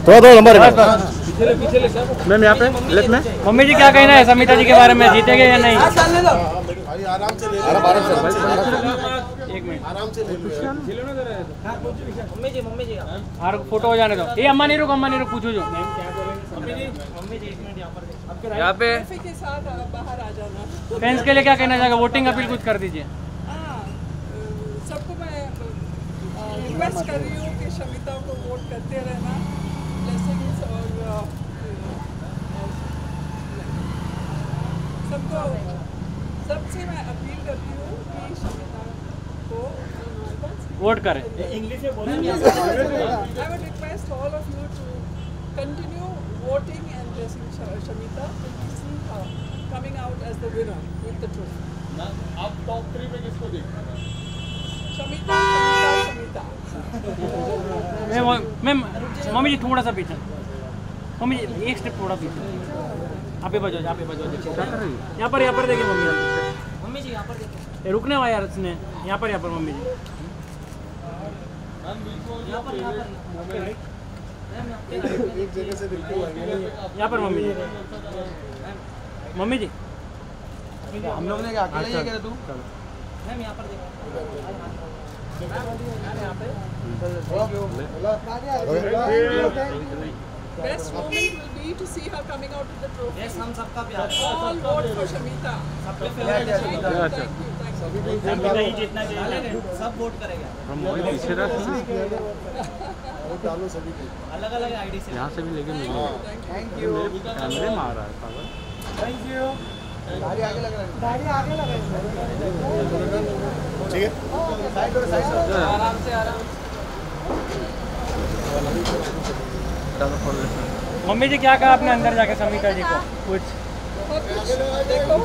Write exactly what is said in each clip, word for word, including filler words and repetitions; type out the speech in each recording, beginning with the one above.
थोड़ा थोड़ा number ma'am यहाँ पे लेफ्ट में। मम्मी जी क्या कहना है समिता जी के बारे में, जीतेंगे या नहीं? आराम से ले आराम से एक मिनट आराम से ले मम्मी जी मम्मी जी और फोटो हो जाने दो। ये अम्मा नहीं रुक, अम्मा नहीं रुक, पूछो जो मम्मी जी मम्मी जी एक मिनट यहाँ पर यहाँ पे के साथ बाहर आ जाना। फैंस के लिए क्या कहना चाहेगा? वोटिंग अपील कुछ कर दीजिए। सबको मैं रिक्वेस्ट कर रही हूँ कि शमिता को वोट करते रहना, ब्लेसिंग्स और सबको सबसे मैं अपील करती हूँ कि शमिता को वोट करें। इंग्लिश में बोलना। I would request all of you to continue voting and blessing Shamita till we see her coming out as the winner with the trophy. आप टॉप थ्री में किसको देखते हैं? शमिता, शमिता, शमिता। मैं मैम मम्मी जी थोड़ा सा पीछे, मम्मी जी एक स्टेप थोड़ा पीछे। आप ही बजाओ, आप ही बजाओ। यहाँ पर यहाँ पर देखिए मम्मी, मम्मी जी यहाँ पर देखिए। रुकने वाला यार इसने, यहाँ पर यहाँ पर मम्मी जी यहाँ पर यहाँ पर एक जगह से बिल्कुल यहाँ पर मम्मी जी मम्मी जी हम लोग ने क्या अकेले ही करे तू मैम यहाँ पर देखो। Best moment will be to see her coming out with the trophy. Yes, हम सबका प्यार। All vote for Shamita. सबके Thank you, thank you, thank you. नहीं जीतना चाहिए, सब वोट करेगा। हम वही पीछे रह डालो सभी को अलग अलग आईडी से यहाँ से भी लेके मिलेंगे। थैंक यू कैमरे मार रहा है पागल। थैंक यू गाड़ी आगे लग रहा है गाड़ी आगे लगा है ठीक है साइड साइड आराम से आराम। मम्मी जी क्या कहा आपने अंदर जाके समिता जी को कुछ? देखो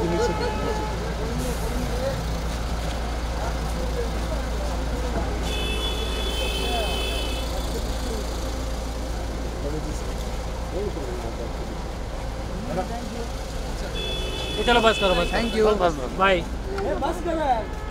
चलो बस करो बस। Thank you bye. बस करो यार।